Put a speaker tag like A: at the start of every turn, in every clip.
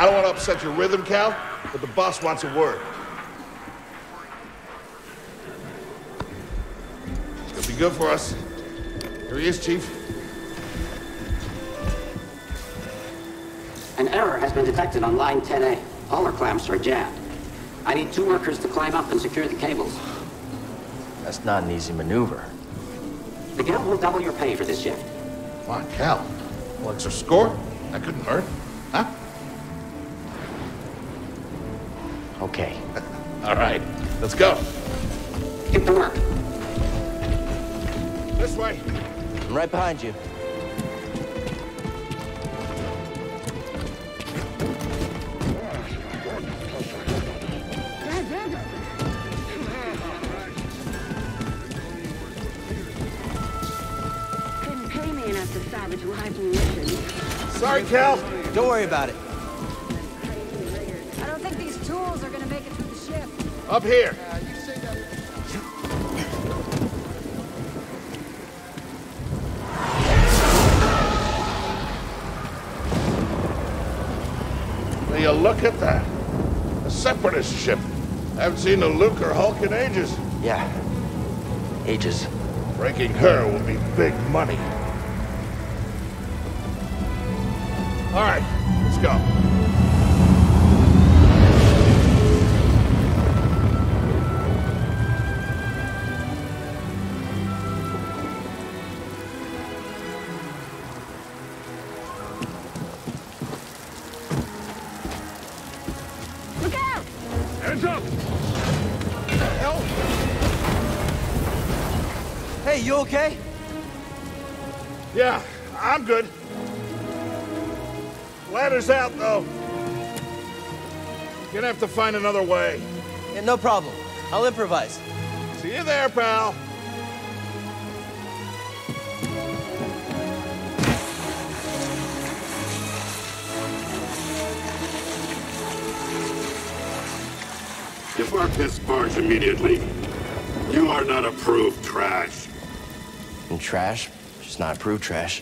A: don't want to upset your rhythm, Cal, but the boss wants a word. It'll be good for us. Here he is, Chief.
B: An error has been detected on line 10A. All our clamps are jammed. I need 2 workers to climb up and secure the cables.
C: That's not an easy maneuver.
B: The guild will double your pay for this shift.
A: Come on, Cal. What's your score? That couldn't hurt. Huh?
C: Okay.
A: All right, let's go.
B: Get to work.
A: This way.
C: I'm right behind you.
D: Couldn't pay me enough to salvage live munitions.
A: Sorry, Cal.
C: Don't worry about it.
D: I don't think these tools are gonna make it through the shift.
A: Up here. Will you look at that? A separatist ship. I haven't seen a Luke or Hulk in ages.
C: Yeah. Ages.
A: Breaking her will be big money. All right, let's go.
D: Look out!
A: Hands up! Hell?
C: Hey, you okay?
A: Yeah, I'm good. Ladder's out, though. Gonna have to find another way.
C: Yeah, no problem. I'll improvise.
A: See you there, pal.
E: Depart this barge immediately. You are not approved trash.
C: And trash? Just not approved trash.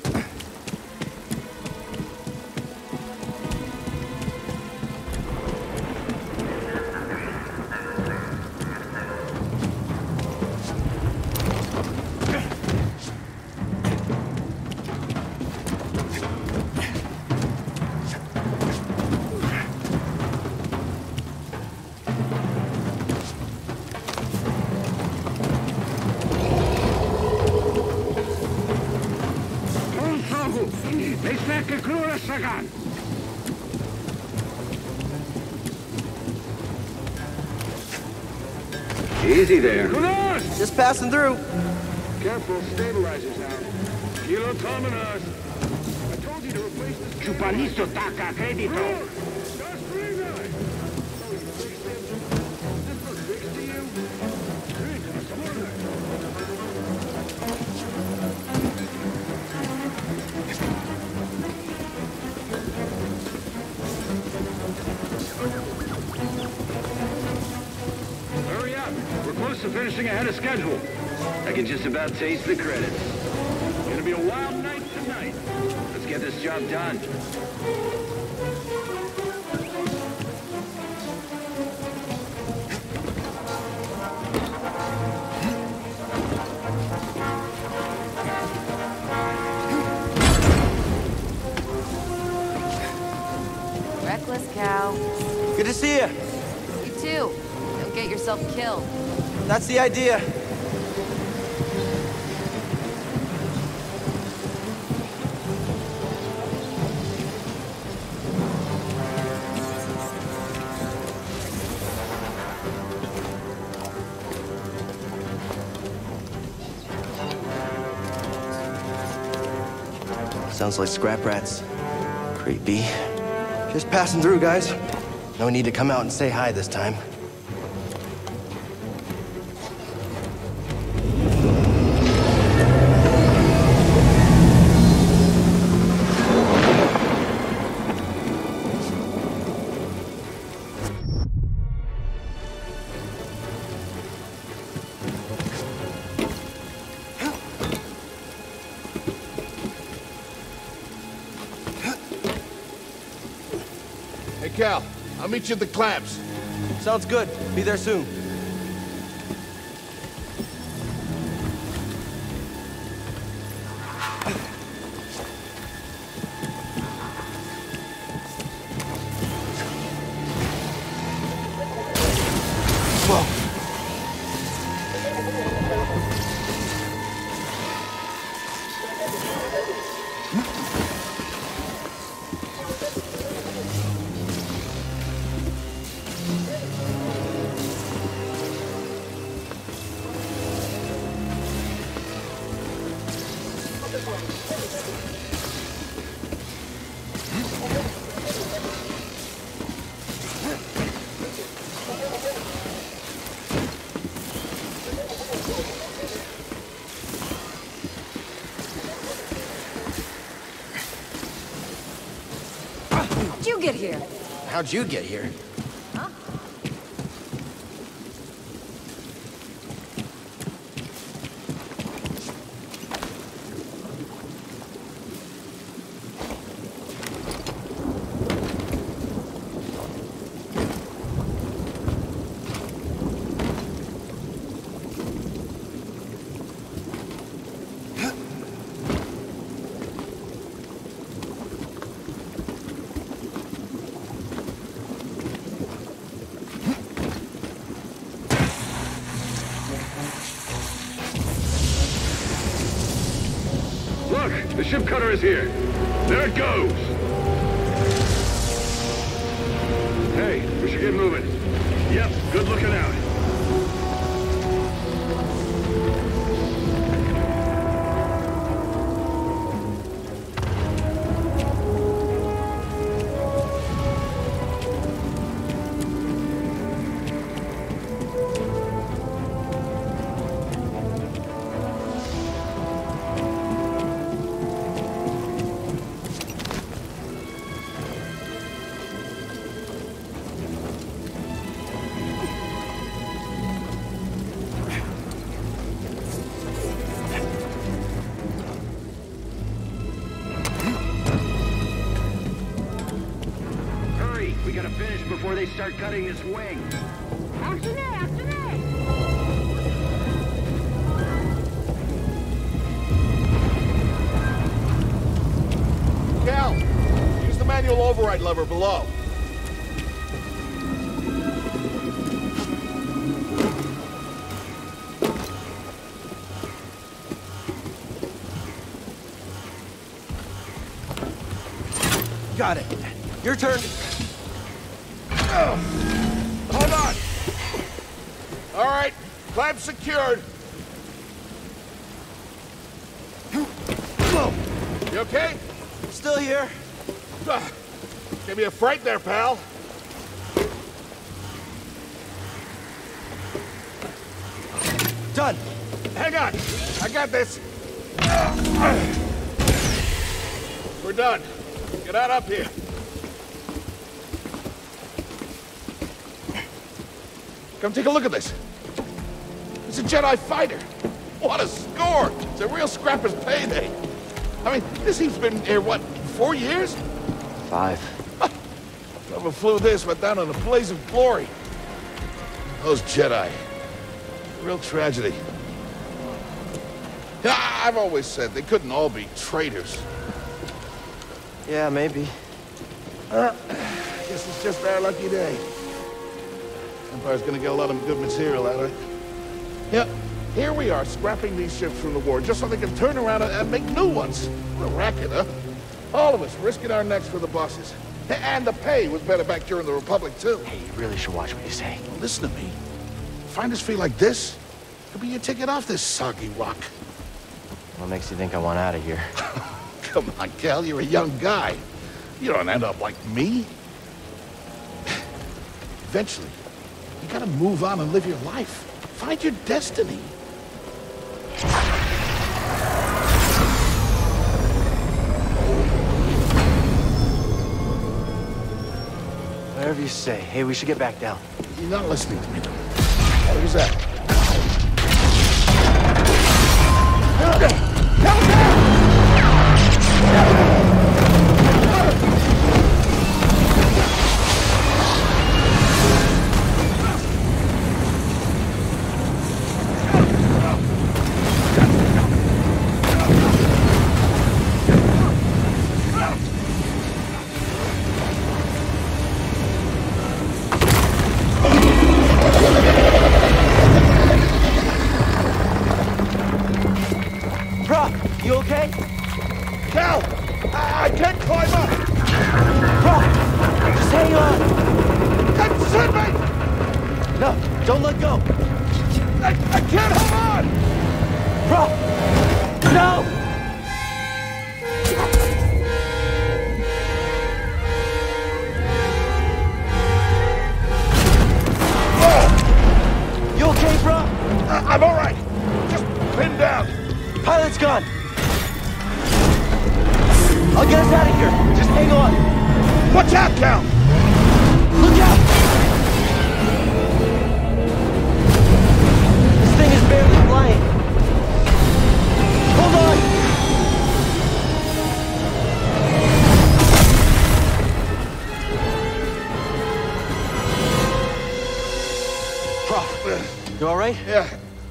B: Easy there.
C: Just passing through.
F: Careful, stabilizers out. Kilo Tominos. I told you to replace this.
B: Chupalisto taca crédito.
F: Hurry up. We're close to finishing ahead of schedule. I can just about taste the credits. It's gonna be a wild night tonight. Let's get this job done.
G: Reckless cow.
C: Good to see you.
G: You too. Don't get yourself killed.
C: That's the idea. Sounds like scrap rats. Creepy. Just passing through, guys. No need to come out and say hi this time.
A: Cal. I'll meet you at the clamps.
C: Sounds good. Be there soon.
D: How'd you get here?
C: How'd you get here?
D: Huh?
F: Look, the ship cutter is here. There it goes. Hey, we should get moving. Yep, good looking out. We gotta finish before they start cutting this wing.
A: Cal, use the manual override lever below.
C: Got it. Your turn.
A: Hold on. All right, clamp secured. You okay?
C: Still here.
A: Give me a fright there, pal.
C: Done.
A: Hang on. I got this. We're done. Get out up here. Come take a look at this. It's a Jedi fighter. What a score! It's a real scrapper's payday. I mean, this he's been here, what, 4 years?
C: 5.
A: Whoever flew this went down in a blaze of glory. Those Jedi. Real tragedy. Yeah, I've always said they couldn't all be traitors.
C: Yeah, maybe.
A: Guess it's just our lucky day. Empire's gonna get a lot of good material out of it. Yep, here we are, scrapping these ships from the war, just so they can turn around and make new ones. What a racket, huh? All of us risking our necks for the bosses. And the pay was better back during the Republic, too.
C: Hey, you really should watch what you say.
A: Well, listen to me. Find us feel like this, could be your ticket off this soggy rock.
C: What makes you think I want out of here?
A: Come on, Cal, you're a young guy. You don't end up like me. Eventually, you gotta move on and live your life. Find your destiny.
C: Whatever you say. Hey, we should get back down.
A: You're not listening to me, though. What was that? climb up!
C: Bro, just hang on!
A: That's it, mate!
C: No, don't let go!
A: I can't hold on!
C: Bro! No! You okay, bro?
A: I'm all right. Just pinned down.
C: Pilot's gone. I'll get us out of here. Just hang on.
A: Watch out, Cal!
C: Look out! This thing is barely flying. Hold on! Prof, you all right?
A: Yeah.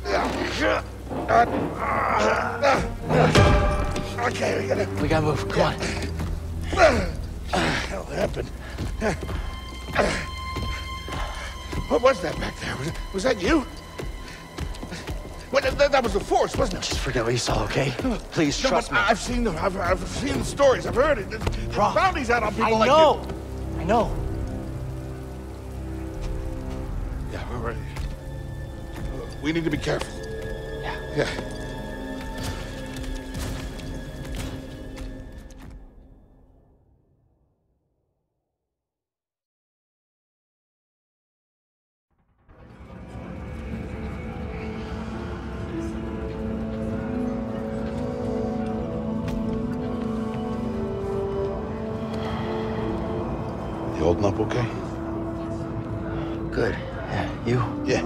A: Okay,
C: We gotta move. Come on.
A: What hell happened? What was that back there? Was that you? Well, that was the Force, wasn't it?
C: Just forget what you saw, okay? Please
A: No,
C: trust
A: but
C: me.
A: I've seen them. I've seen the stories. I've heard it. There's
C: Prof,
A: bounties out on people
C: I
A: like
C: know.
A: you.
C: I know.
A: Yeah, we're ready. We need to be careful. Yeah.
E: You holding up okay?
C: Good. Yeah, you?
E: Yeah.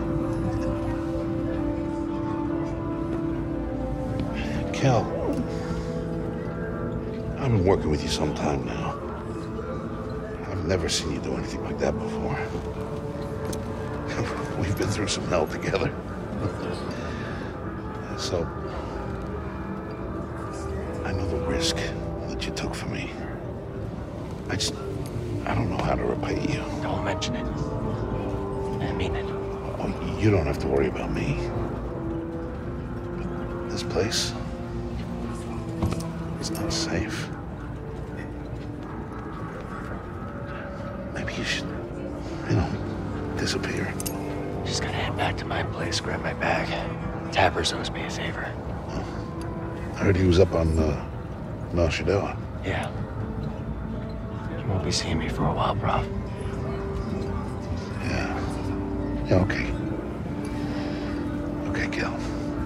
E: Cal, I've been working with you some time now. I've never seen you do anything like that before. We've been through some hell together. So, I know the risk that you took for me. I don't know how to repay you.
C: Don't mention it. I mean it.
E: Oh, you don't have to worry about me. But this place is not safe. Maybe you should, disappear.
C: Just gotta head back to my place, grab my bag. Tappers owes me a favor.
E: I heard he was up on Nar Shaddaa.
C: Yeah. You won't be seeing me for a while, Prof.
E: Yeah, okay. Okay, Cal.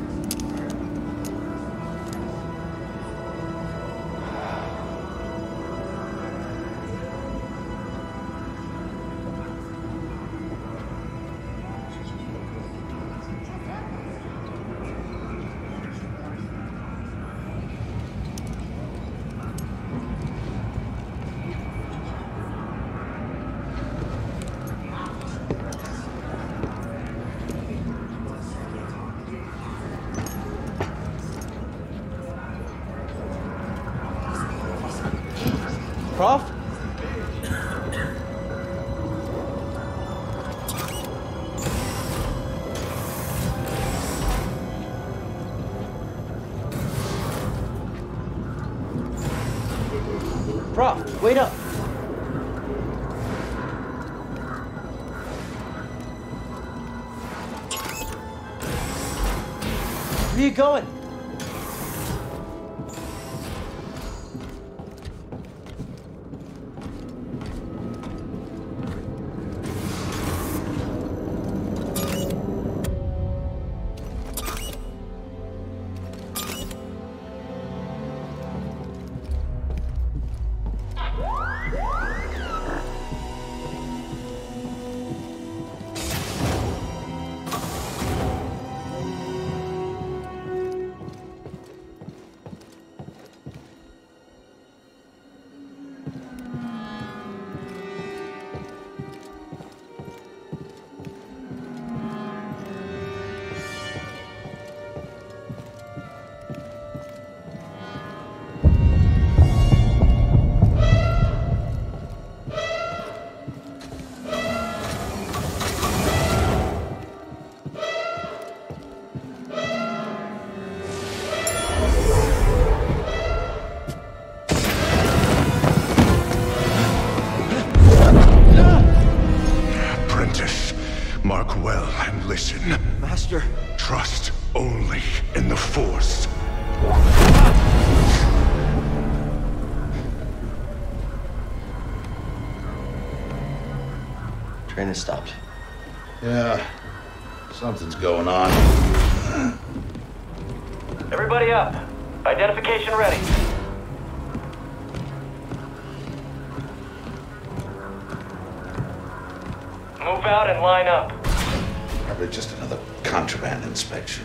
C: Prof? Prof, wait up. Where are you going?
H: Look well and listen.
C: Master.
H: Trust only in the Force.
C: Train has stopped.
A: Yeah, something's going on.
I: Everybody up. Identification ready. Move out and line up.
J: Probably just another contraband inspection.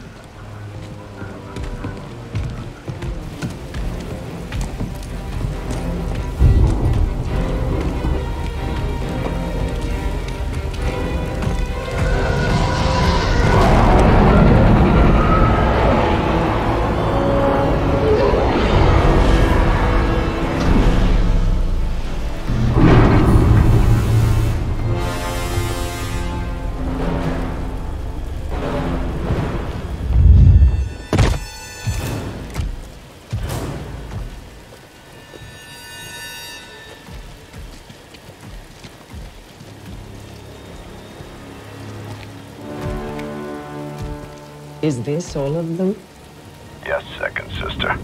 K: Is this all of them?
H: Yes, second sister.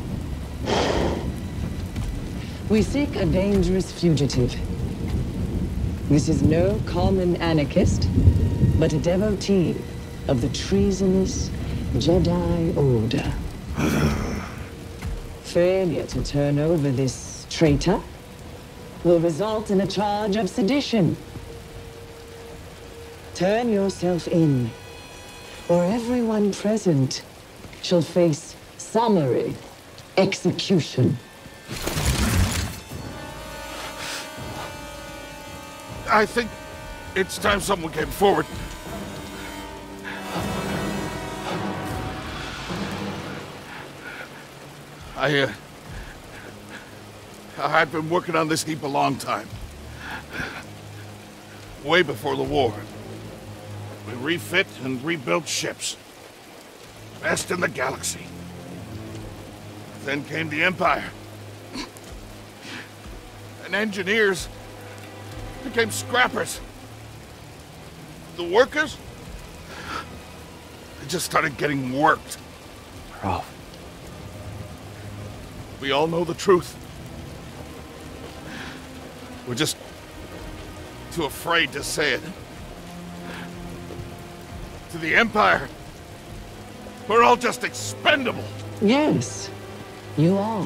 K: We seek a dangerous fugitive. This is no common anarchist, but a devotee of the treasonous Jedi Order. Failure to turn over this traitor will result in a charge of sedition. Turn yourself in, or everyone present shall face summary execution.
A: I think it's time someone came forward. I've been working on this heap a long time. Way before the war. We refit and rebuilt ships. Best in the galaxy. Then came the Empire. And engineers became scrappers. The workers, they just started getting worked.
C: Rauf.
A: We all know the truth. We're just too afraid to say it. To the Empire, we're all just expendable.
K: Yes, you are.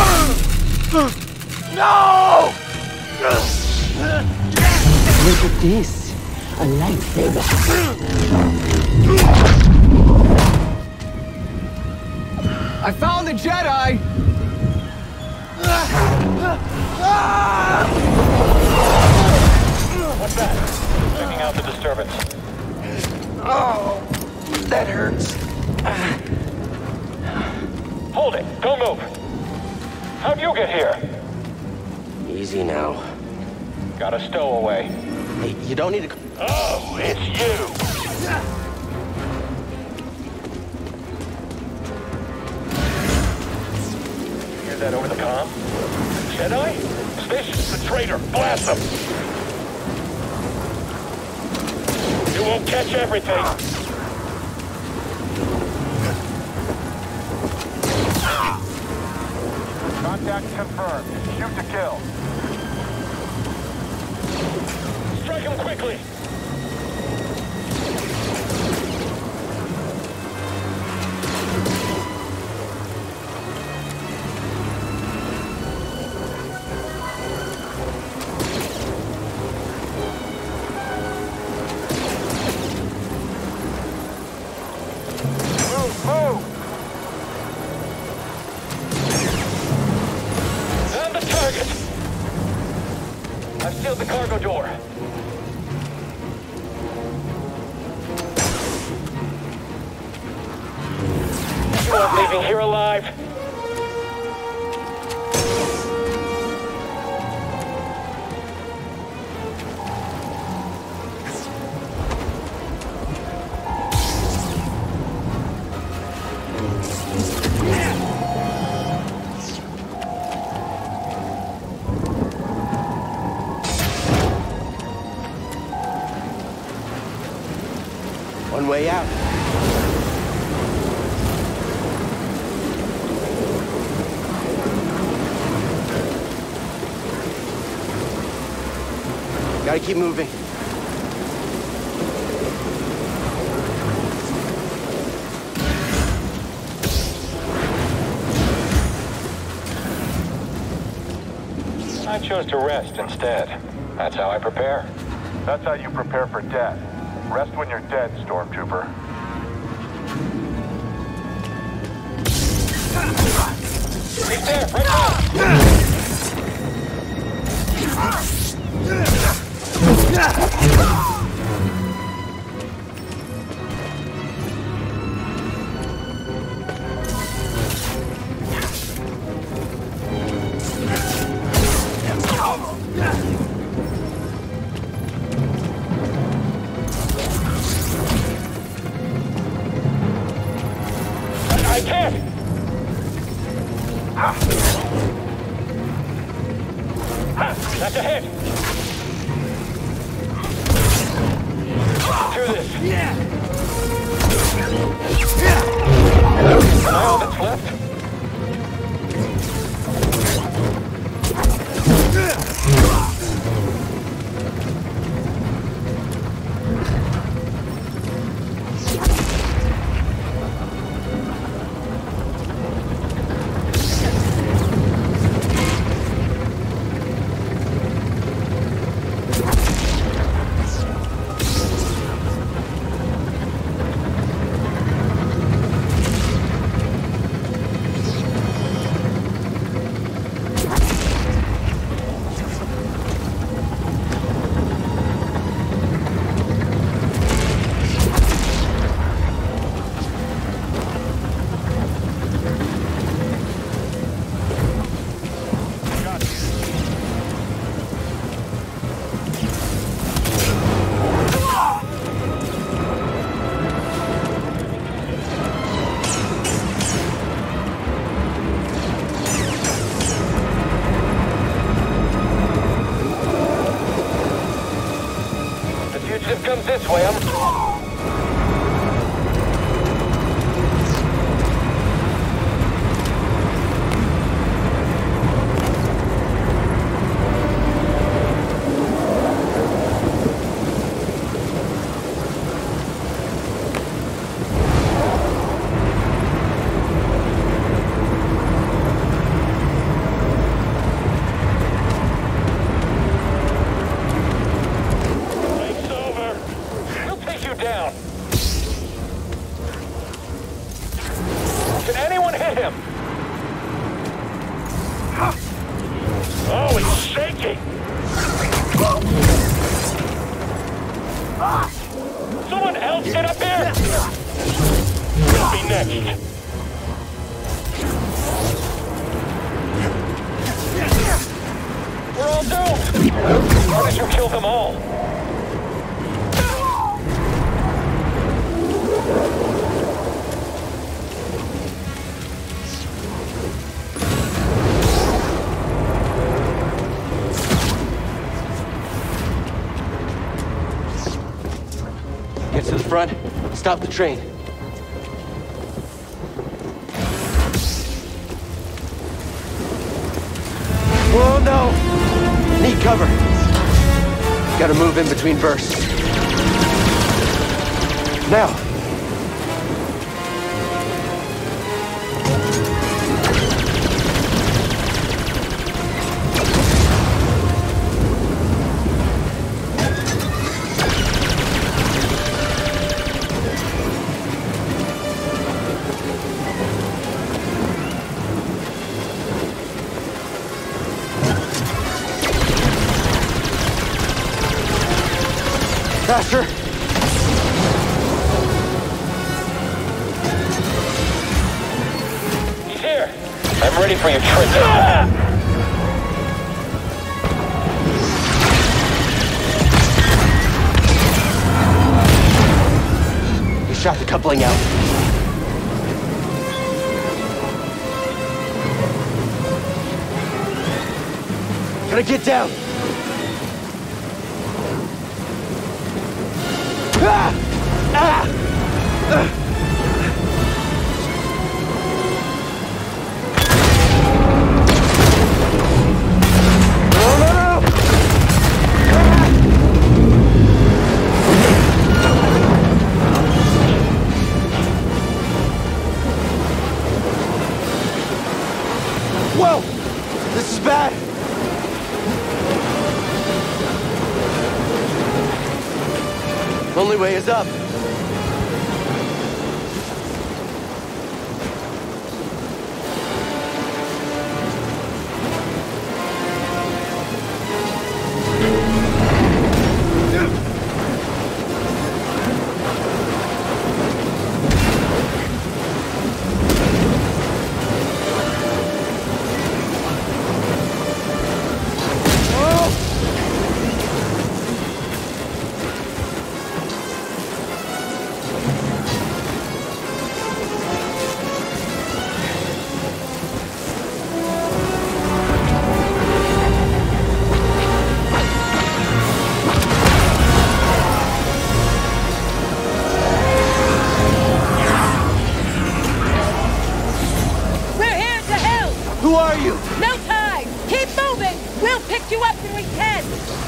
A: No!
K: Look at this, a lightsaber.
L: I found the Jedi!
I: What's that? Checking out the disturbance.
C: Oh, that hurts.
I: Hold it! Don't move! How'd you get here?
C: Easy now.
I: Got a stowaway.
C: Hey, you don't need to...
I: Oh, it's you! Hear that over the comm? Jedi? Station's the traitor! Blast them! You won't catch everything! Contact confirmed. Shoot to kill. Strike him quickly! I've sealed the cargo door. You aren't leaving here alive.
C: One way out. Gotta keep moving.
I: I chose to rest instead. That's how I prepare.
M: That's how you prepare for death. Rest when you're dead, Stormtrooper.
I: He's there, right now! I can't! That's ahead! Through this! Yeah! All that's left? Comes this way, down. Can anyone hit him? Oh, he's shaking. Someone else get up here. You'll be next. We're all doomed. Why did you kill them all?
C: Get to the front, stop the train. Whoa, no! Need cover. Gotta move in between bursts. Now! Faster!
I: He's here! I'm ready for your trick.
C: You shot the coupling out. Gotta get down! Ah! Ah! Whoa! This is bad! Only way is up. Who are you?
N: No time! Keep moving! We'll pick you up when we can!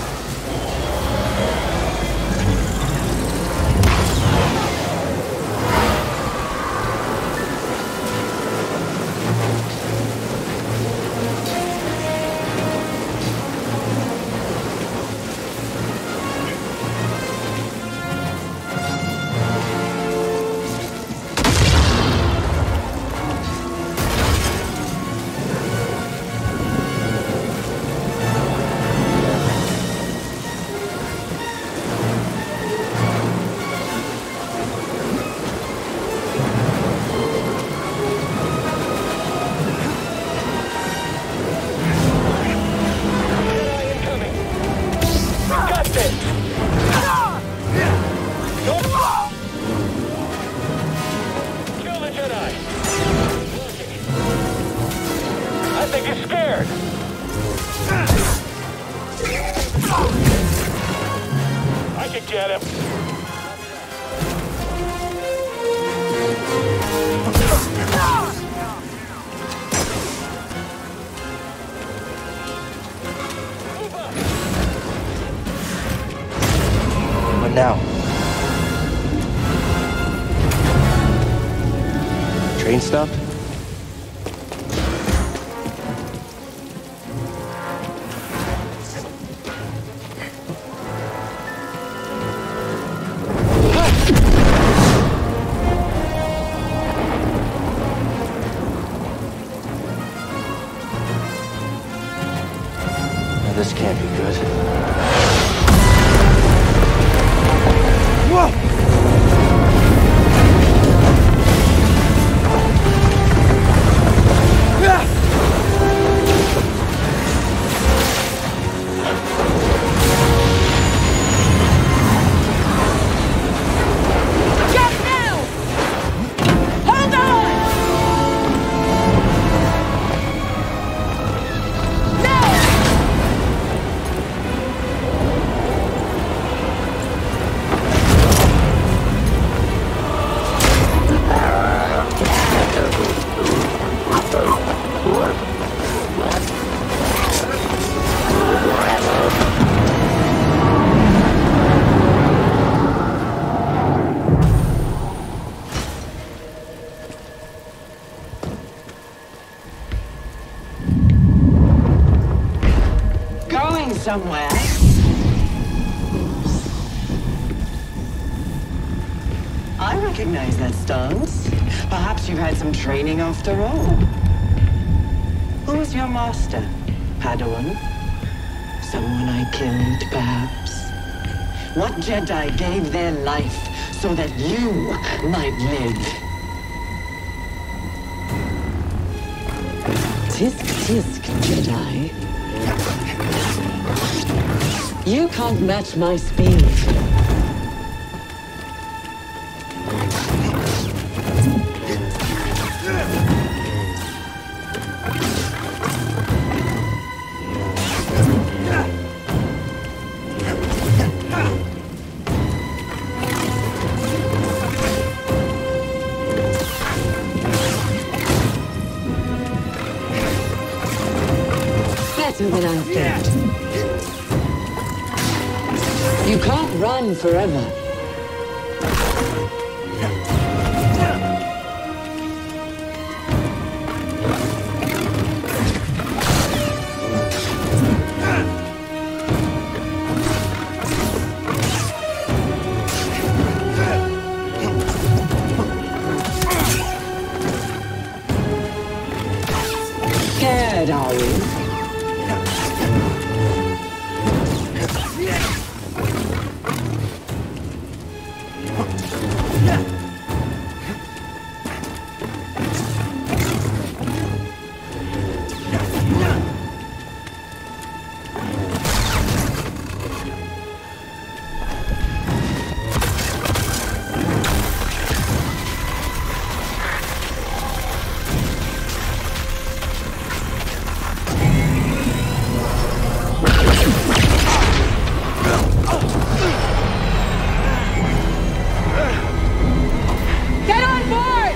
I: Get him!
C: What now? Train stopped? This can't be good. Whoa!
K: Somewhere. I recognize that stance. Perhaps you've had some training after all. Who is your master? Padawan? Someone I killed, perhaps? What Jedi gave their life so that you might live? Tisk tisk, Jedi. You can't match my speed. closer than I thought. You can't run forever. Scared, are we?
N: Get on board!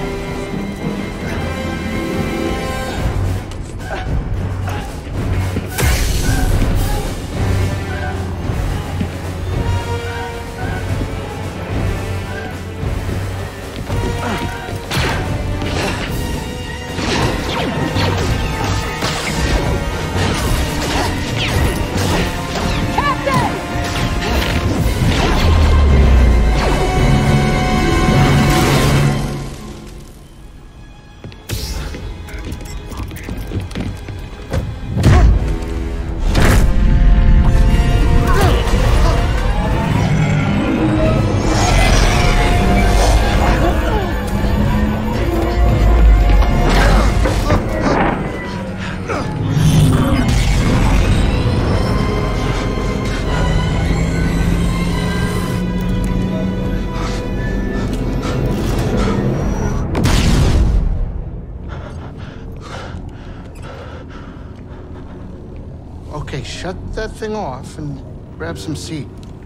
L: Okay, shut that thing off and grab some seat.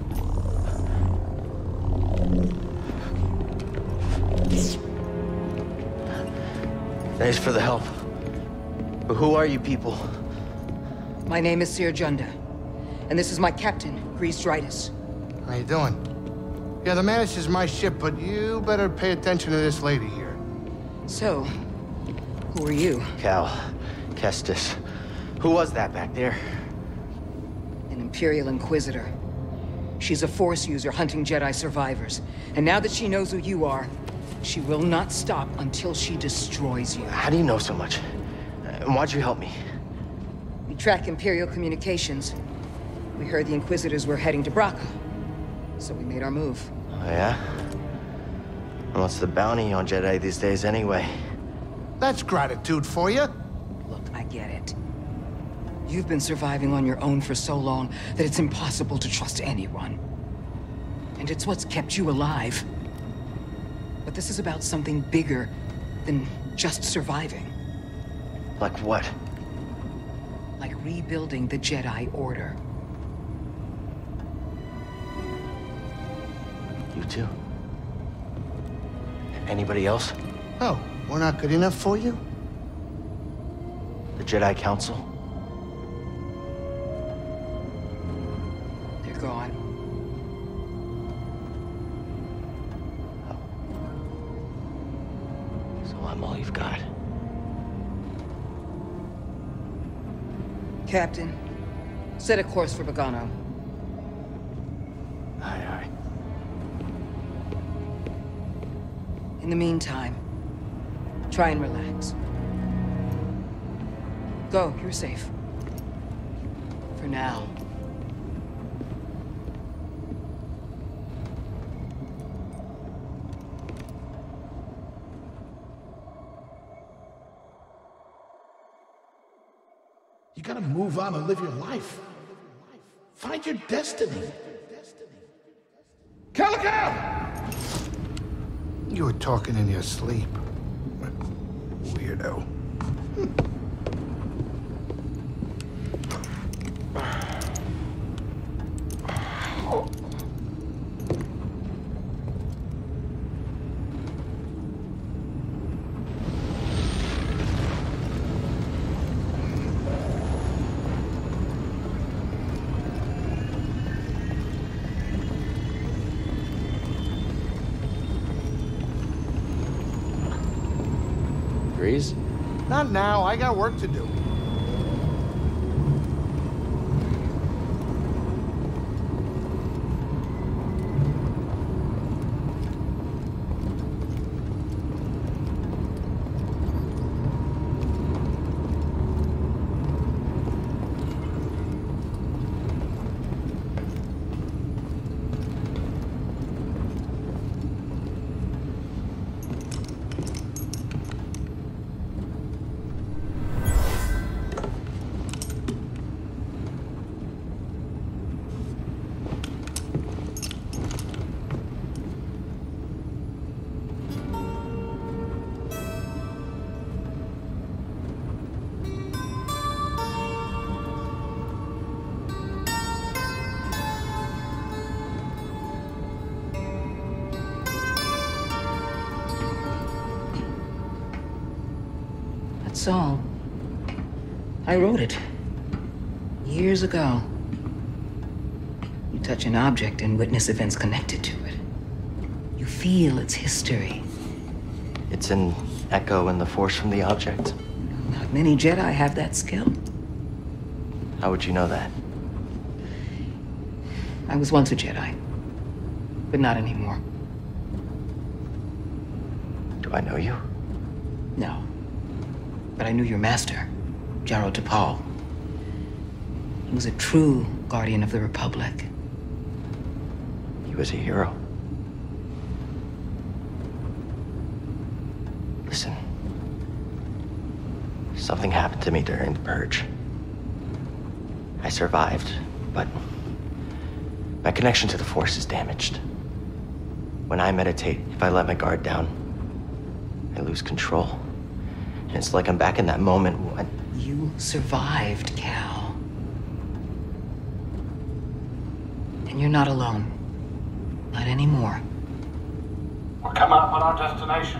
C: Thanks for the help. But who are you people?
O: My name is Cere Junda, and this is my captain, Grease Dritus.
L: How you doing? Yeah, the Mantis is my ship, but you better pay attention to this lady here.
O: So, who are you?
C: Cal. Kestis. Who was that back there?
O: An Imperial Inquisitor. She's a Force user hunting Jedi survivors. And now that she knows who you are, she will not stop until she destroys you.
C: How do you know so much? And why'd you help me?
O: We track Imperial communications. We heard the Inquisitors were heading to Bracca. So we made our move.
C: Oh, yeah? And what's the bounty on Jedi these days anyway?
L: That's gratitude for you.
O: Look, I get it. You've been surviving on your own for so long that it's impossible to trust anyone. And it's what's kept you alive. But this is about something bigger than just surviving.
C: Like what?
O: Like rebuilding the Jedi Order.
C: You too? Anybody else?
L: Oh, we're not good enough for you?
C: The Jedi Council?
O: They're gone.
C: So I'm all you've got.
O: Captain, set a course for Bogano.
C: Aye, aye.
O: In the meantime, try and relax. Go, you're safe. For now.
A: You gotta move on and live your life. Find your destiny. Calico!
L: You were talking in your sleep. Weirdo.
C: Greez?
L: Not now. I got work to do.
O: That's all. I wrote it. Years ago. You touch an object and witness events connected to it. You feel its history.
C: It's an echo in the Force from the object.
O: Not many Jedi have that skill.
C: How would you know that?
O: I was once a Jedi, but not anymore.
C: Do I know you?
O: No. But I knew your master, Jaro Tapal. He was a true guardian of the Republic.
C: He was a hero. Listen. Something happened to me during the Purge. I survived, but my connection to the Force is damaged. When I meditate, if I let my guard down, I lose control. And it's like I'm back in that moment when...
O: You survived, Cal. And you're not alone. Not anymore.
I: We're coming up on our destination.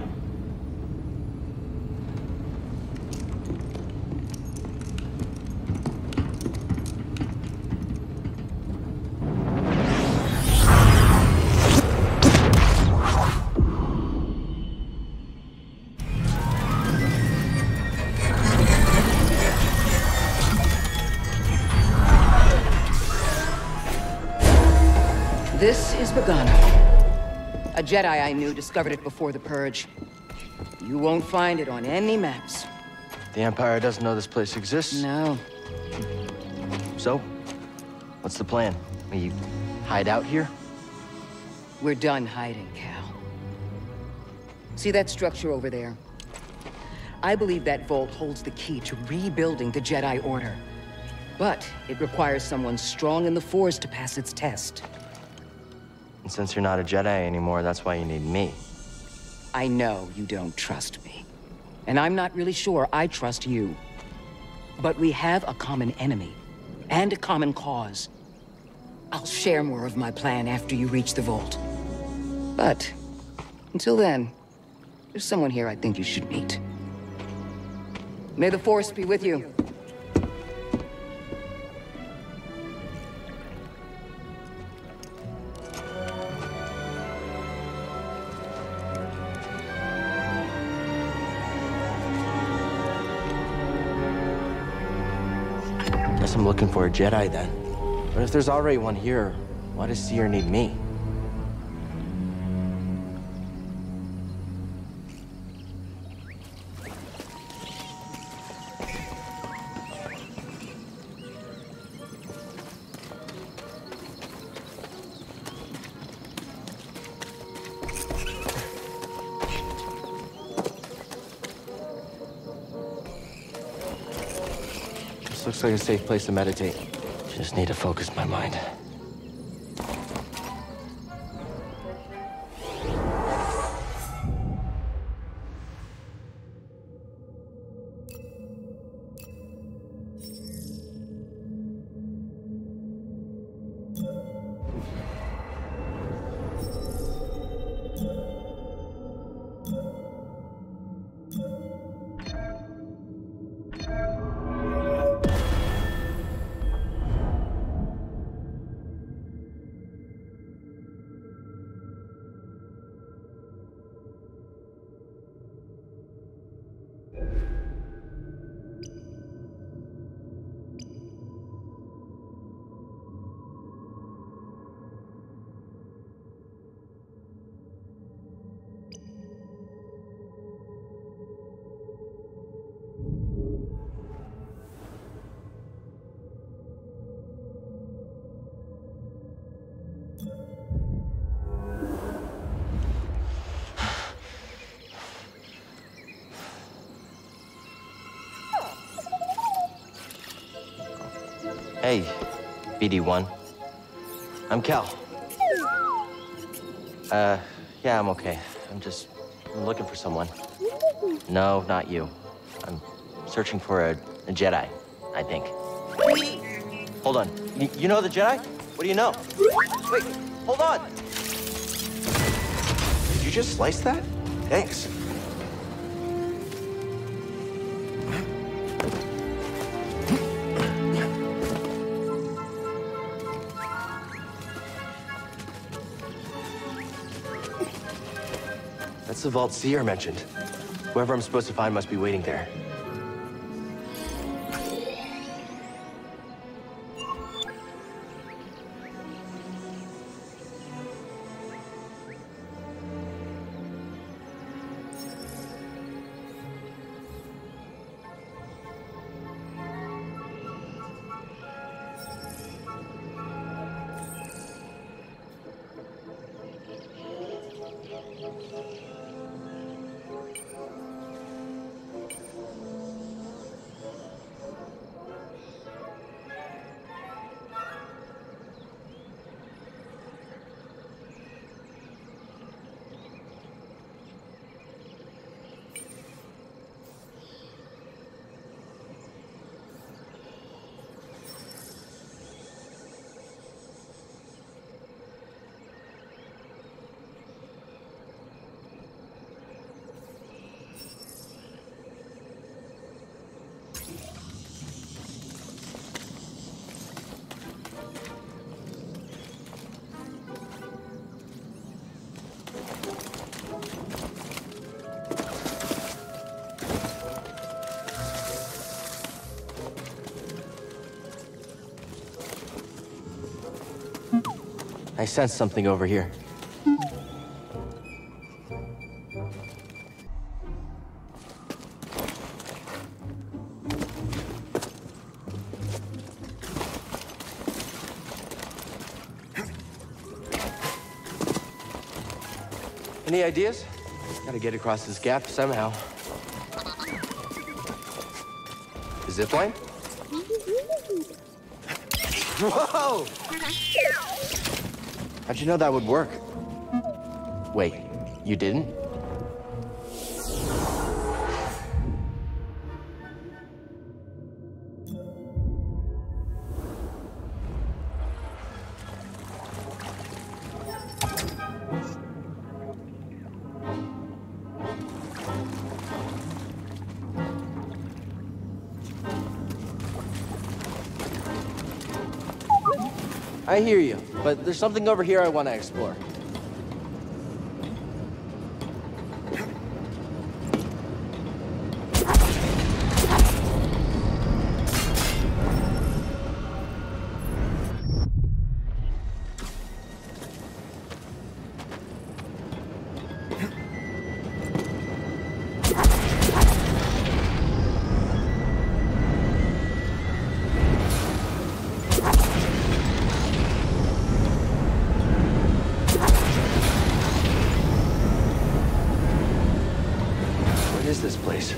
O: This is Bogano. A Jedi I knew discovered it before the Purge. You won't find it on any maps.
C: The Empire doesn't know this place exists?
O: No.
C: So, what's the plan? We hide out here?
O: We're done hiding, Cal. See that structure over there? I believe that vault holds the key to rebuilding the Jedi Order. But it requires someone strong in the Force to pass its test.
C: And since you're not a Jedi anymore, that's why you need me.
O: I know you don't trust me. And I'm not really sure I trust you. But we have a common enemy. And a common cause. I'll share more of my plan after you reach the vault. But, until then, there's someone here I think you should meet. May the Force be with you.
C: Guess I'm looking for a Jedi then. But if there's already one here, why does Cere need me? Looks like a safe place to meditate. Just need to focus my mind. Hey, BD1. I'm Cal. Yeah, I'm okay. I'm looking for someone. No, not you. I'm searching for a Jedi, I think. Hold on. You know the Jedi? What do you know? Wait, hold on!
J: Did you just slice that? Thanks.
C: That's the vault Seer mentioned. Whoever I'm supposed to find must be waiting there. I sense something over here. Any ideas? Gotta get across this gap somehow. Zipline? Whoa! How'd you know that would work? Wait, you didn't? I hear you, but there's something over here I want to explore. What is this place?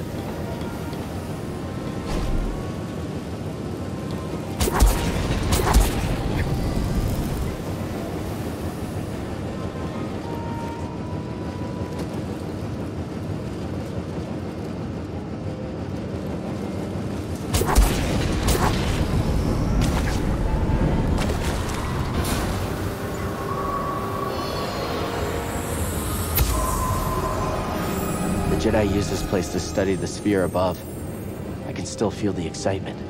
C: The Jedi used this place to study the sphere above. I can still feel the excitement.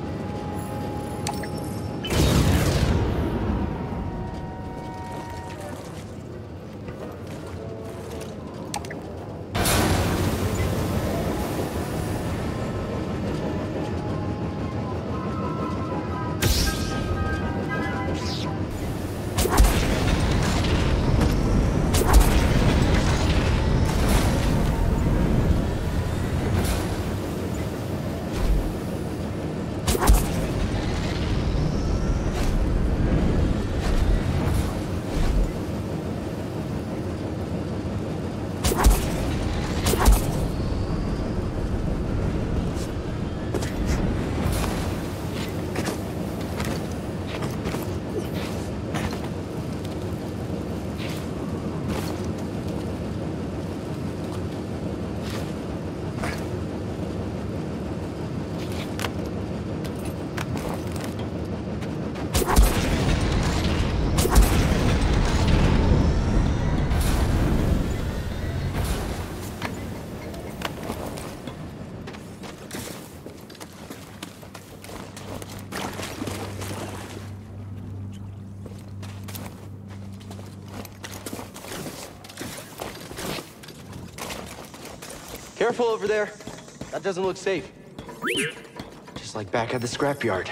C: Careful over there. That doesn't look safe. Just like back at the scrapyard.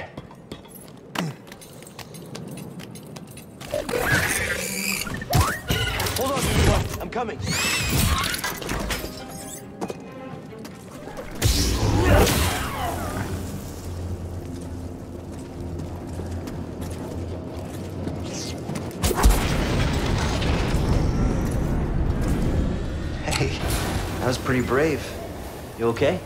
C: Hold on, BD1. I'm coming. Hey, that was pretty brave. You okay?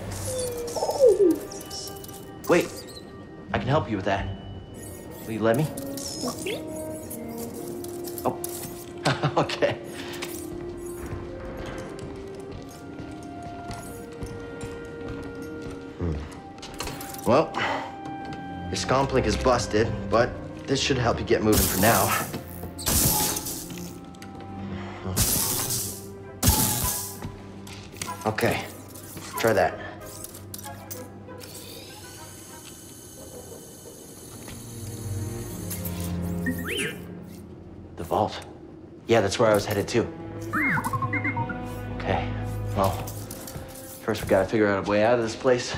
C: Wait, I can help you with that. Will you let me? Oh, okay. Well, your scomplink is busted, but this should help you get moving for now. Okay, try that. The vault. Yeah, that's where I was headed to. Okay, well, first we gotta figure out a way out of this place.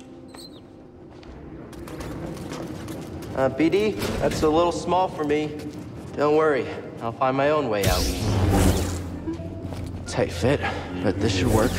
C: BD, that's a little small for me. Don't worry, I'll find my own way out. Tight fit, but this should work.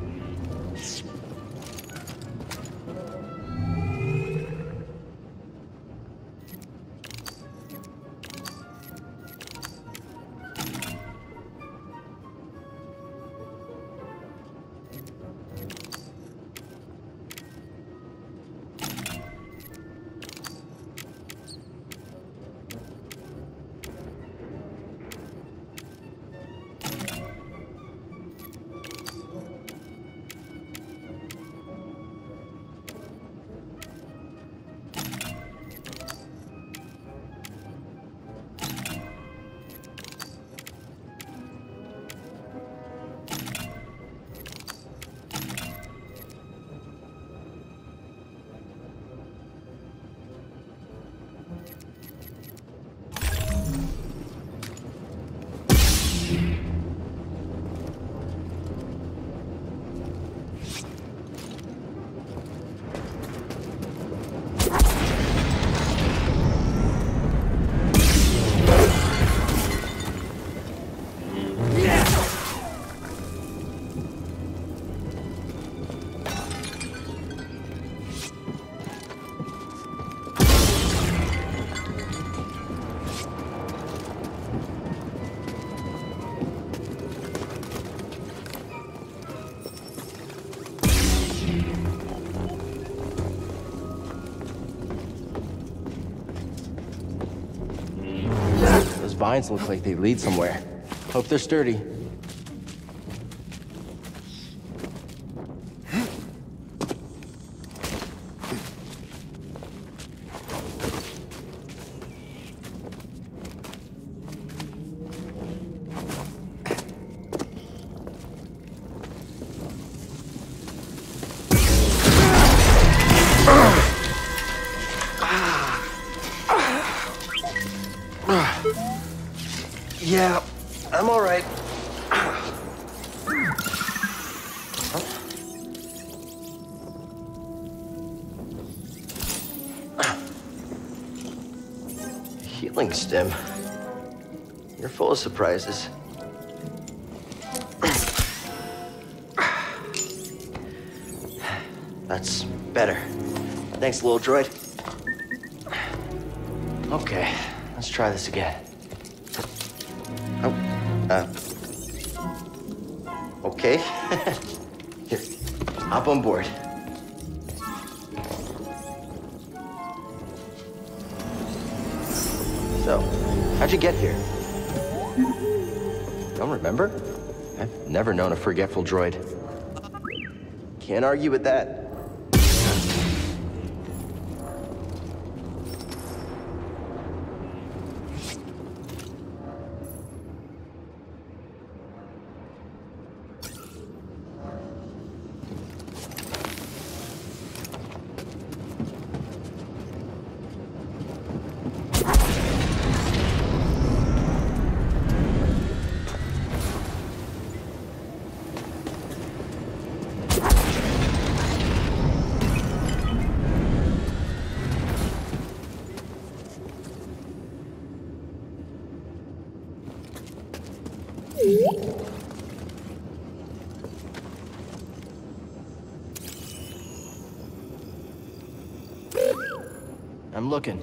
C: Vines look like they lead somewhere. Hope they're sturdy. Yeah, I'm all right. Healing stem. You're full of surprises. That's better. Thanks, little droid. Okay, let's try this again. Okay. Here, hop on board. So, how'd you get here? Don't remember? I've never known a forgetful droid. Can't argue with that. I'm looking.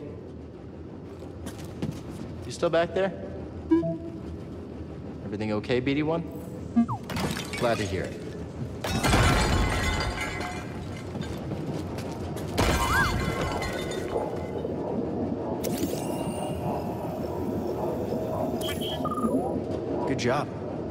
C: You still back there? Everything okay, BD1? Glad to hear it. Good job.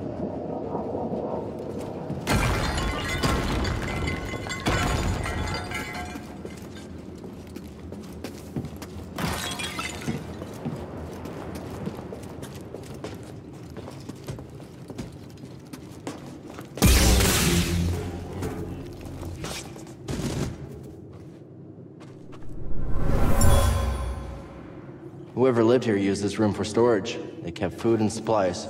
C: Whoever lived here used this room for storage. They kept food and supplies.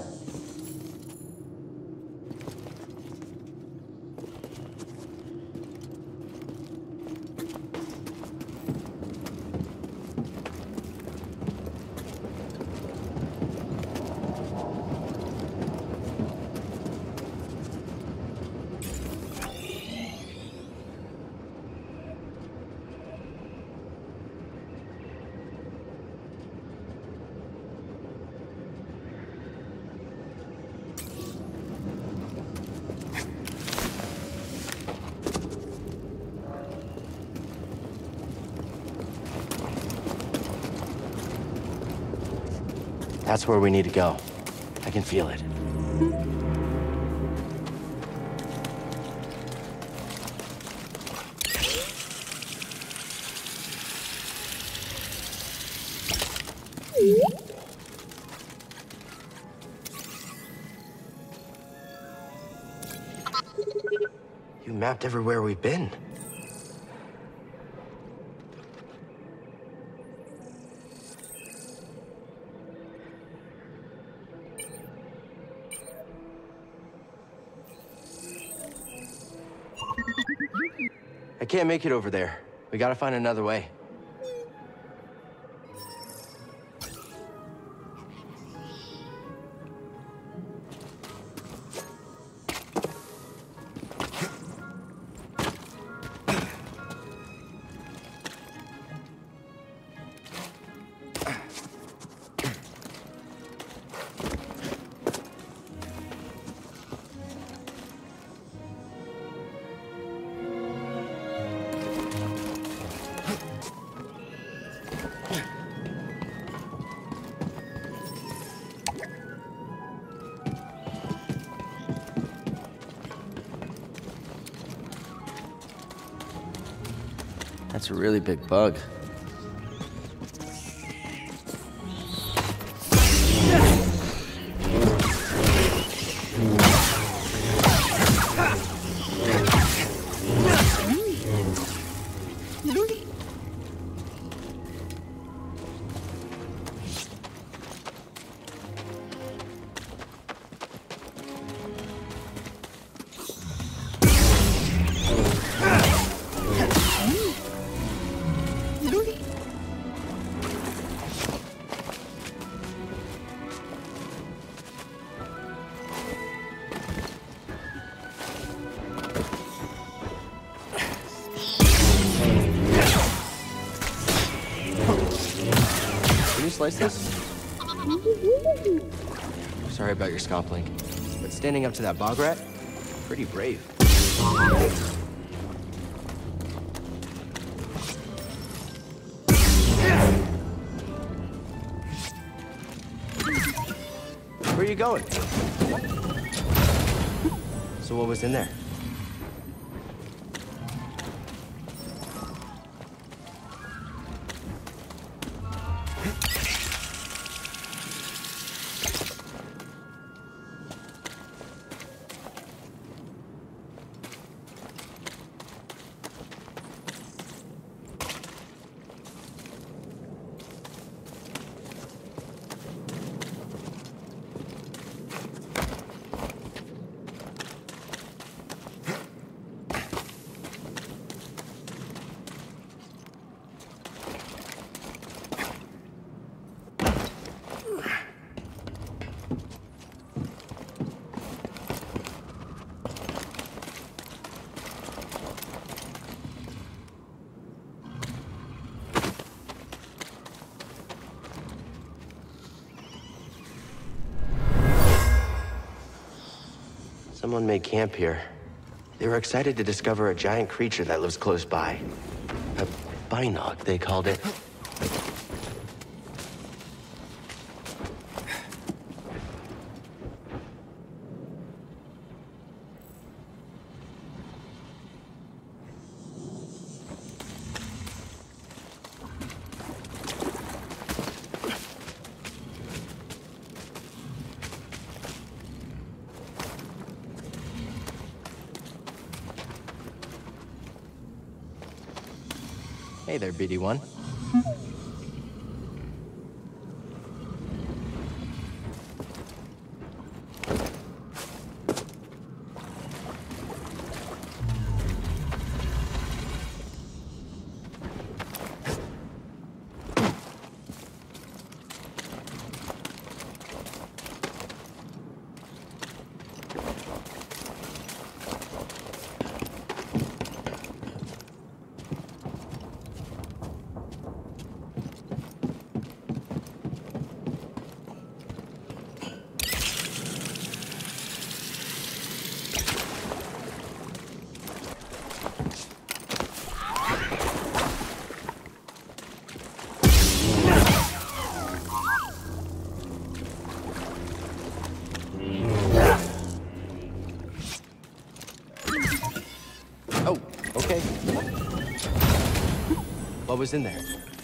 C: That's where we need to go. I can feel it. You mapped everywhere we've been. I can't make it over there. We gotta find another way. That's a really big bug. Slice this? Sorry about your scomp link, but standing up to that bog rat, pretty brave. Where are you going? So what was in there? Someone made camp here. They were excited to discover a giant creature that lives close by. A binog, they called it. Hey there, BD1. Oh, okay. What was in there?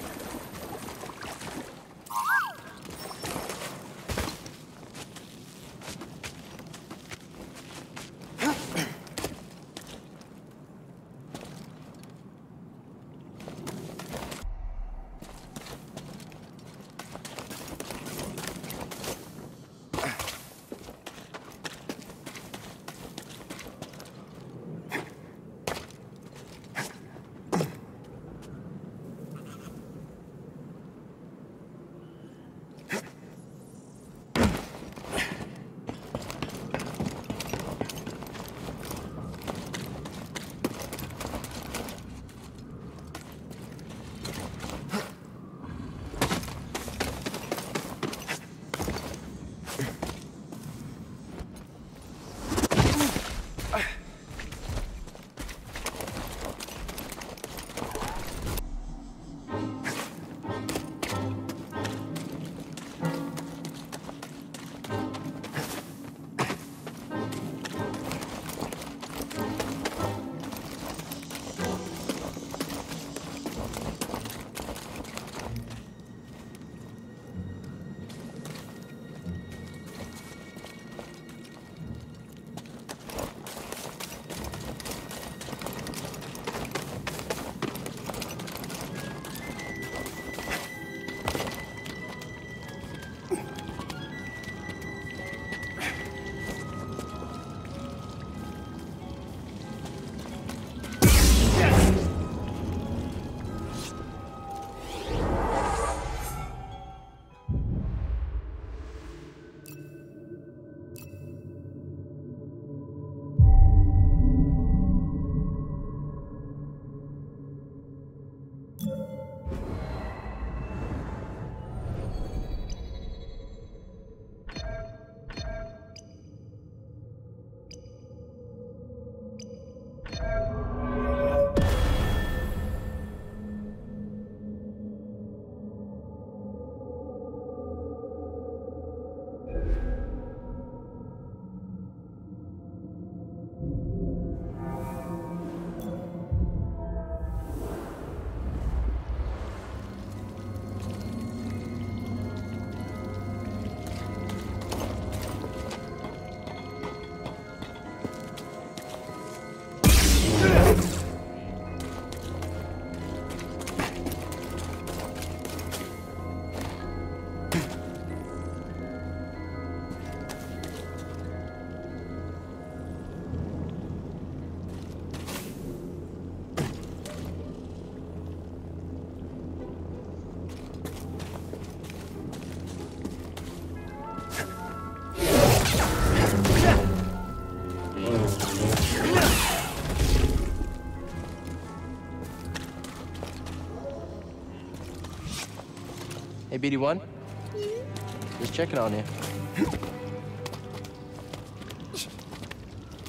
C: Hey, BD1. Just checking on you.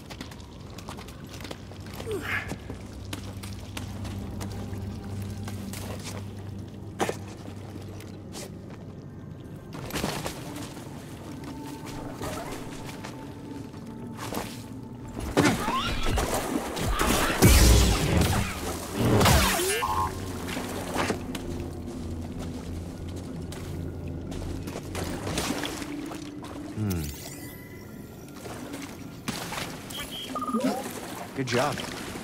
C: Good job.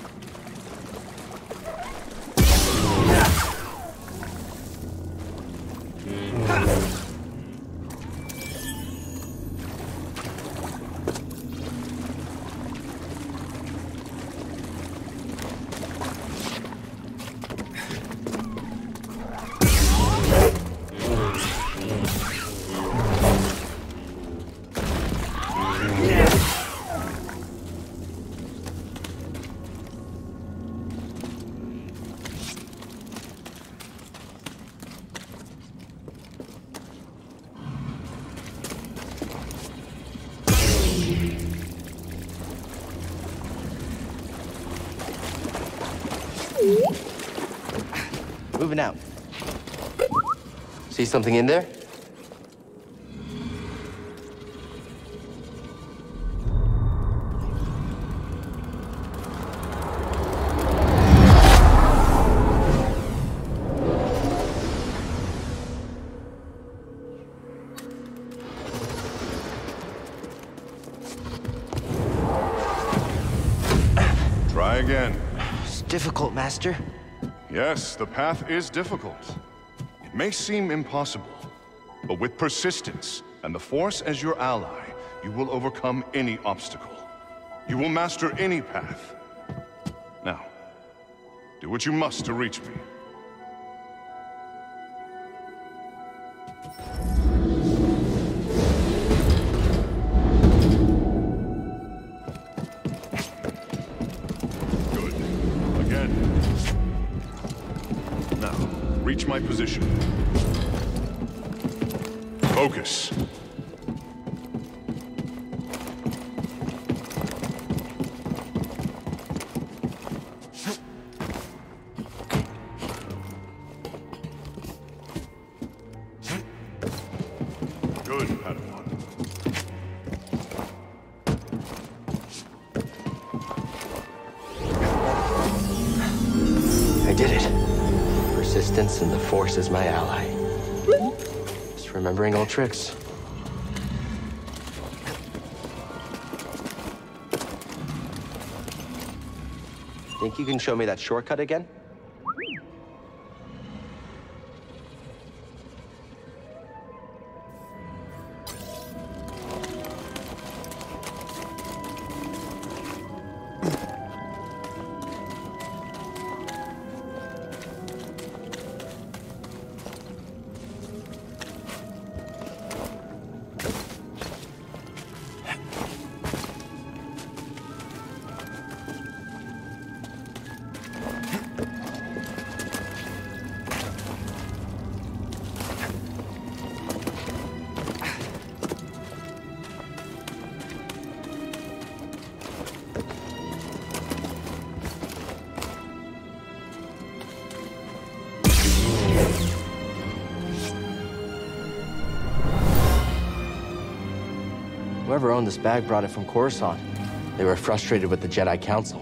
C: Moving out. See something in there?
P: Try again.
C: It's difficult, Master.
P: Yes, the path is difficult. It may seem impossible, but with persistence and the Force as your ally, you will overcome any obstacle. You will master any path. Now, do what you must to reach me. Reach my position. Focus. Good, Padawan.
C: I did it. Persistence and the Force is my ally. Just remembering old tricks. Think you can show me that shortcut again? Whoever owned this bag brought it from Coruscant. They were frustrated with the Jedi Council.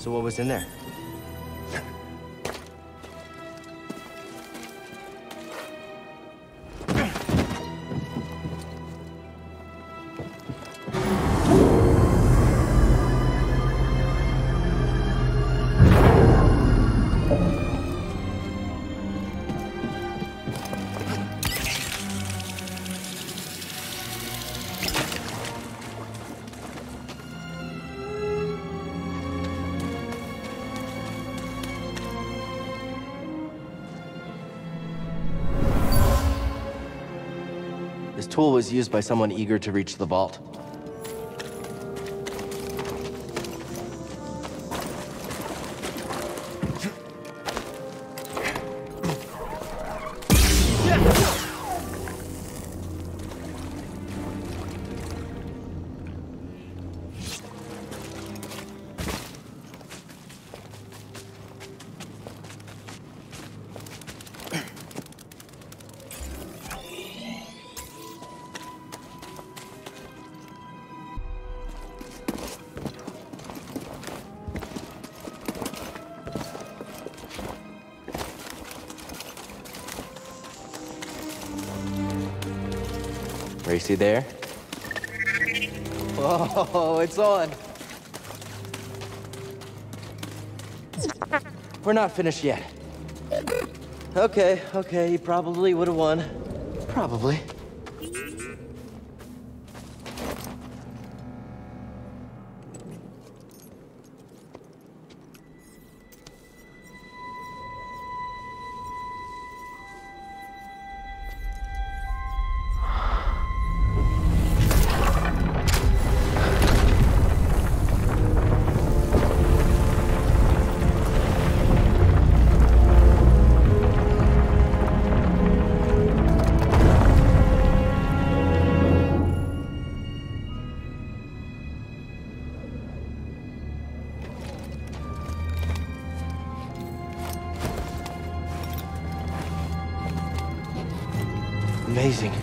C: So what was in there? This tool was used by someone eager to reach the vault. Racy there? Whoa, it's on. We're not finished yet. Okay, you probably would have won. Probably. Amazing.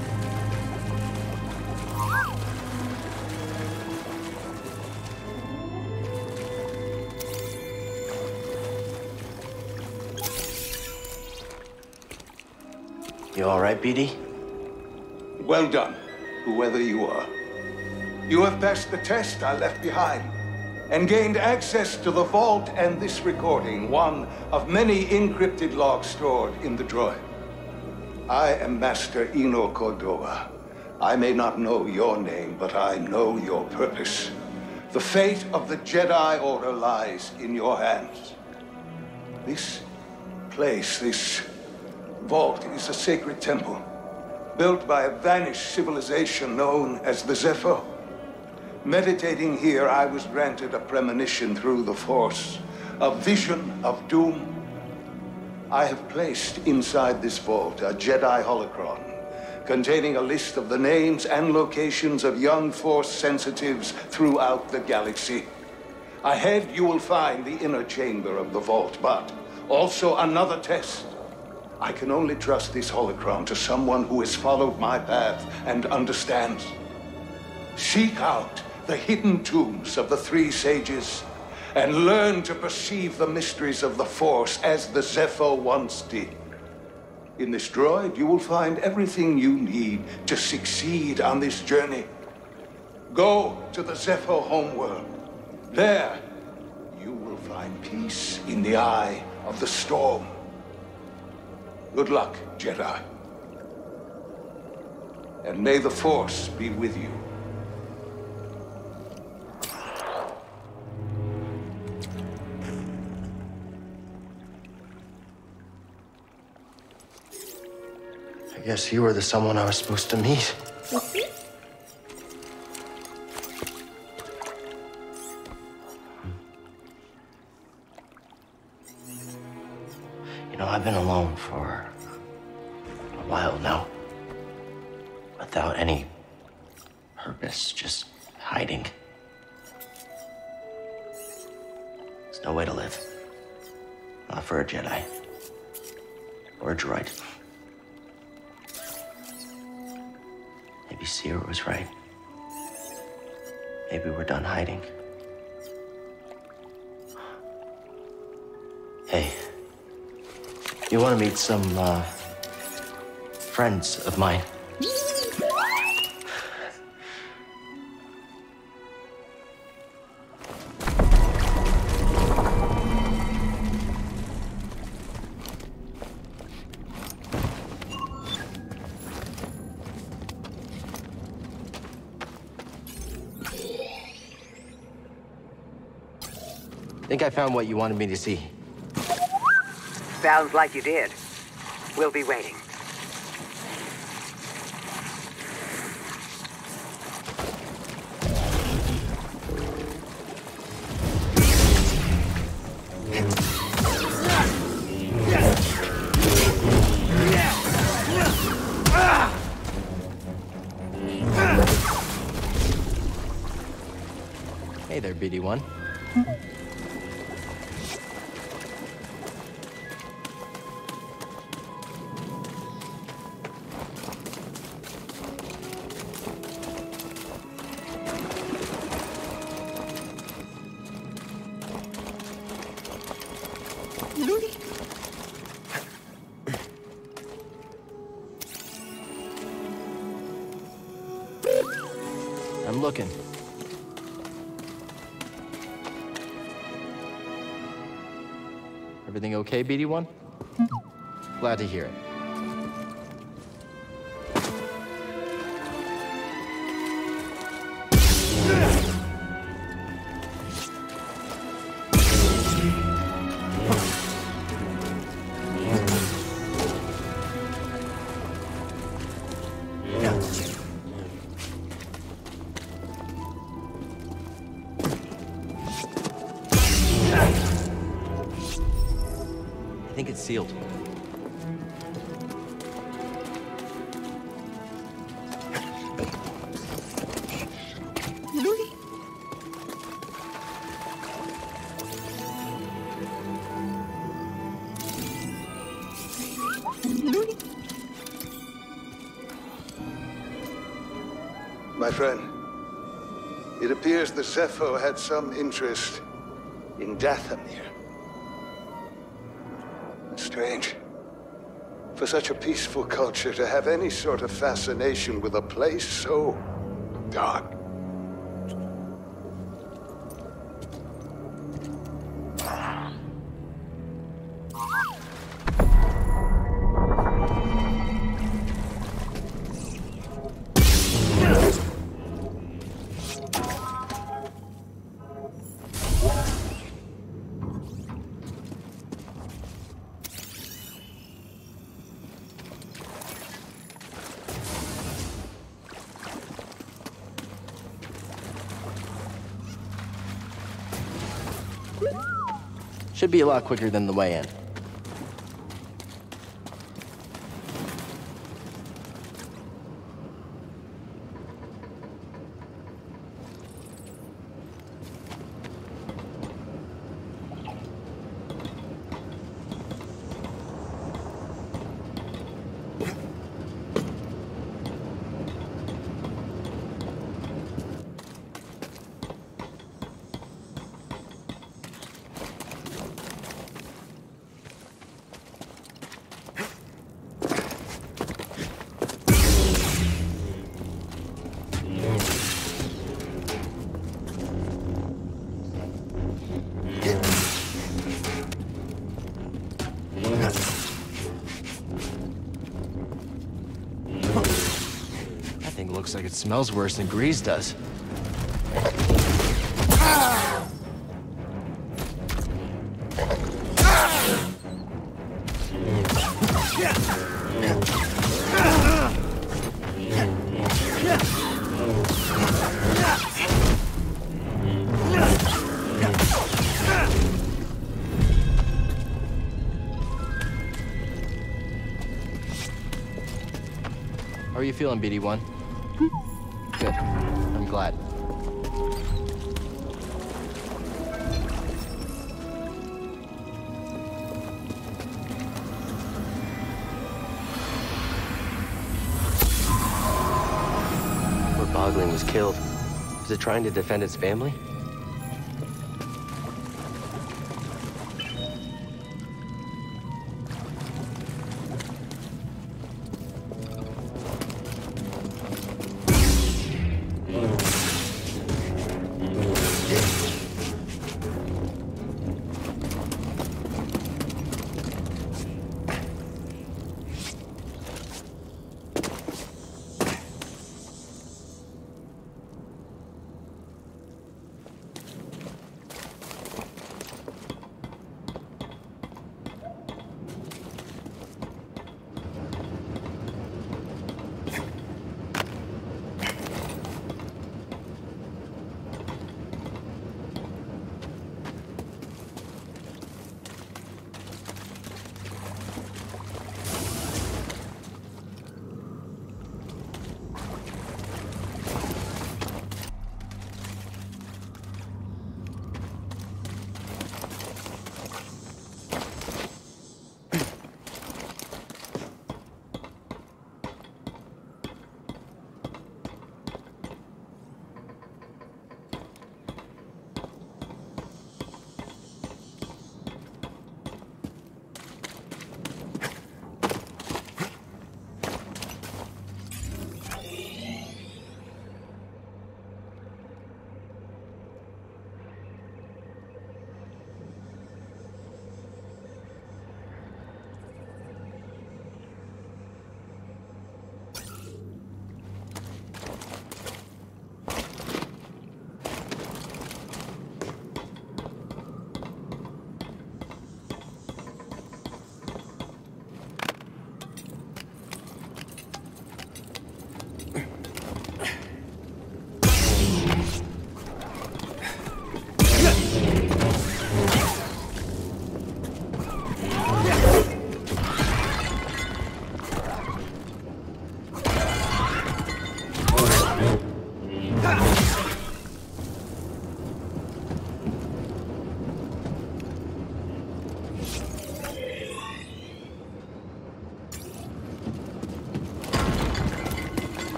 C: You all right, BD?
H: Well done, whoever you are. You have passed the test I left behind, and gained access to the vault and this recording, one of many encrypted logs stored in the droid. I am Master Eno Cordova. I may not know your name, but I know your purpose. The fate of the Jedi Order lies in your hands. This place, this vault, is a sacred temple, built by a vanished civilization known as the Zeffo. Meditating here, I was granted a premonition through the Force, a vision of doom. I have placed inside this vault a Jedi holocron containing a list of the names and locations of young Force sensitives throughout the galaxy. Ahead, you will find the inner chamber of the vault, but also another test. I can only trust this holocron to someone who has followed my path and understands. Seek out the hidden tombs of the three sages and learn to perceive the mysteries of the Force as the Zeffo once did. In this droid, you will find everything you need to succeed on this journey. Go to the Zeffo homeworld. There, you will find peace in the eye of the storm. Good luck, Jedi. And may the Force be with you.
C: I guess you were the someone I was supposed to meet. You know, I've been alone for a while now. Without any purpose, just hiding. There's no way to live. Not for a Jedi. Or a droid. Maybe Cere was right. Maybe we're done hiding. Hey. You want to meet some, friends of mine? Think I found what you wanted me to see.
O: Sounds like you did. We'll be waiting.
C: Hey there, BD1. I'm looking. Everything okay, BD1? Glad to hear it. I think it's sealed.
H: My friend, it appears the Zepho had some interest in Dathomir. Strange. For such a peaceful culture to have any sort of fascination with a place so dark.
C: Should be a lot quicker than the way in. Looks like it smells worse than Grease does. How are you feeling, BD1? Good. I'm glad. Where Bogling was killed. Was it trying to defend its family?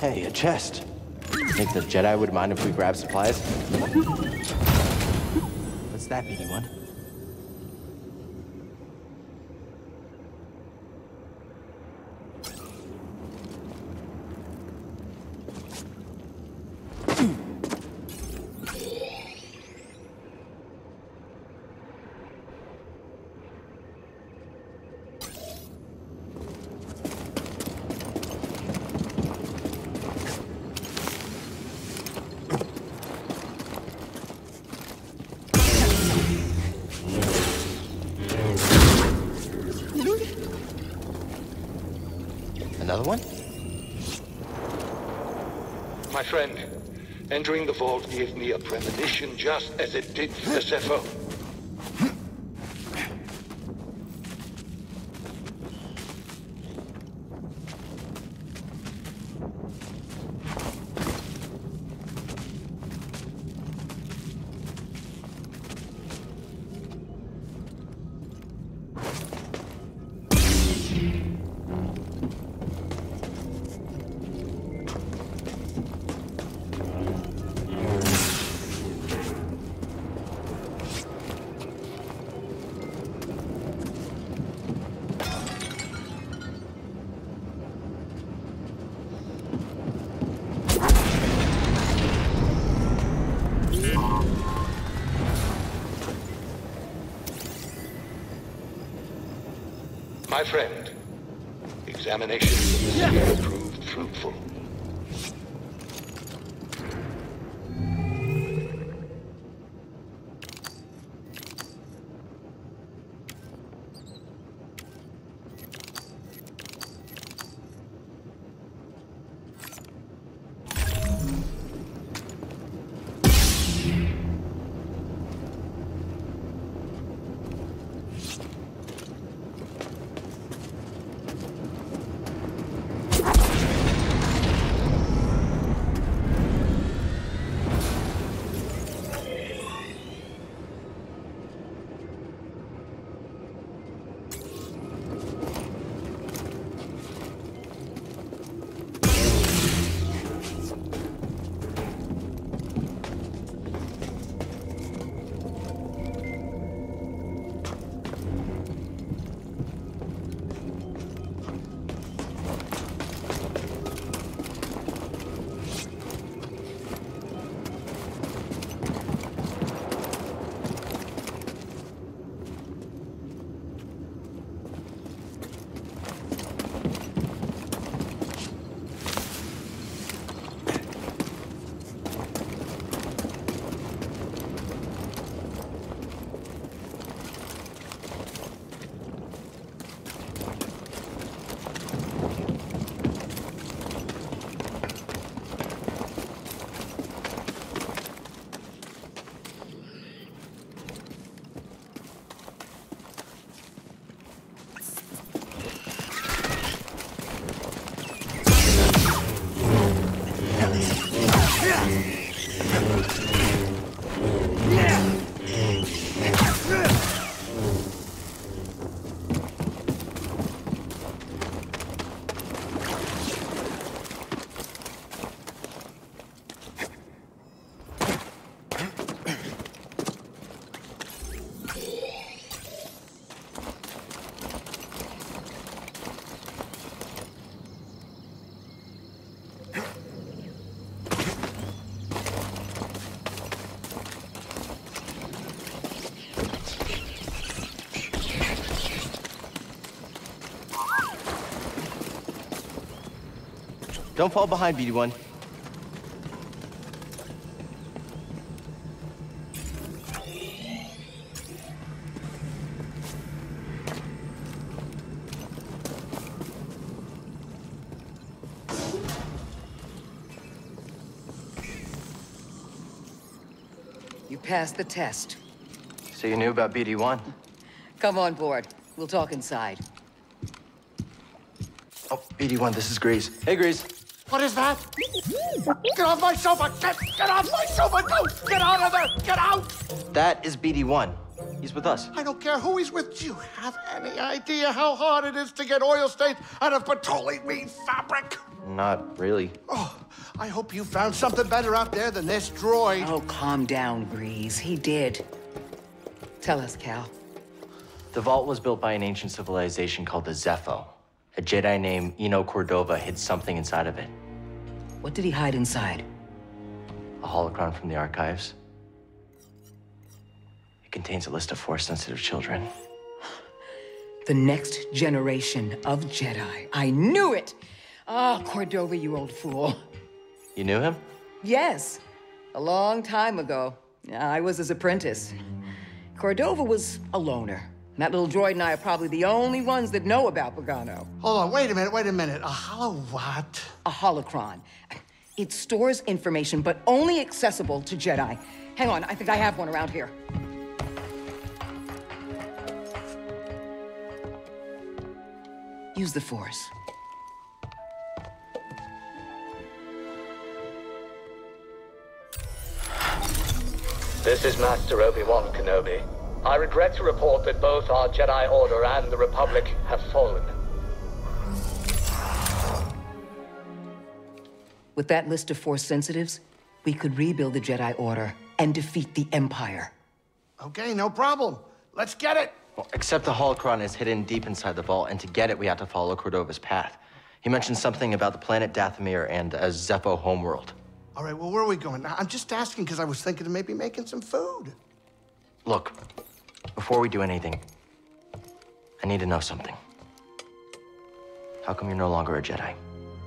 C: Hey, a chest. Think the Jedi would mind if we grab supplies? What's that, BD-1? Another one?
I: My friend, entering the vault gave me a premonition just as it did for the Zephyr. My friend, examination of the sphere proved fruitful.
C: Don't fall behind, BD-1.
O: You passed the test.
C: So you knew about BD-1?
O: Come on board. We'll talk inside.
C: Oh, BD-1, this is Grease. Hey, Grease.
L: What is that? Get off my sofa! Get off my sofa! Don't! Get out of there! Get out!
C: That is BD-1. He's with us.
L: I don't care who he's with. Do you have any idea how hard it is to get oil stains out of petroleum fabric?
C: Not really.
L: Oh, I hope you found something better out there than this droid.
O: Oh, calm down, Grease. He did. Tell us, Cal.
C: The vault was built by an ancient civilization called the Zepho. A Jedi named Eno Cordova hid something inside of it.
O: What did he hide inside?
C: A holocron from the archives. It contains a list of Force-sensitive children.
O: The next generation of Jedi. I knew it! Ah, Cordova, you old fool.
C: You knew him?
O: Yes, a long time ago. I was his apprentice. Cordova was a loner. That little droid and I are probably the only ones that know about Bogano.
L: Hold on, wait a minute. A holo what?
O: A holocron. It stores information, but only accessible to Jedi. Hang on, I think I have one around here. Use the Force.
Q: This is Master Obi-Wan Kenobi. I regret to report that both our Jedi Order and the Republic have fallen.
O: With that list of Force sensitives, we could rebuild the Jedi Order and defeat the Empire.
L: Okay, no problem. Let's get it.
C: Well, except the holocron is hidden deep inside the vault, and to get it, we have to follow Cordova's path. He mentioned something about the planet Dathomir and a Zepho homeworld.
L: All right, well, where are we going? I'm just asking because I was thinking of maybe making some food.
C: Look, before we do anything, I need to know something. How come you're no longer a Jedi?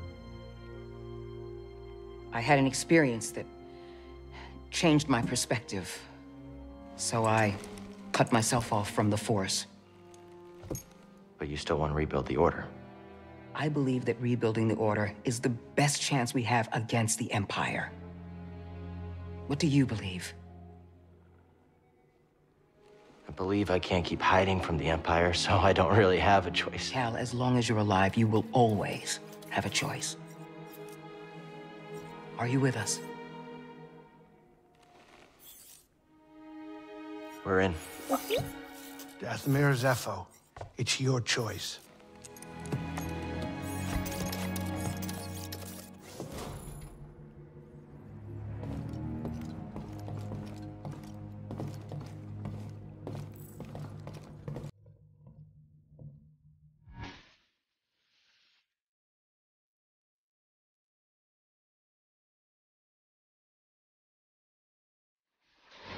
O: I had an experience that changed my perspective. So I cut myself off from the Force.
C: But you still want to rebuild the Order.
O: I believe that rebuilding the Order is the best chance we have against the Empire. What do you believe?
C: I believe I can't keep hiding from the Empire, so I don't really have a choice.
O: Cal, as long as you're alive, you will always have a choice. Are you with us?
C: We're in.
L: Dathomir Zepho. It's your choice.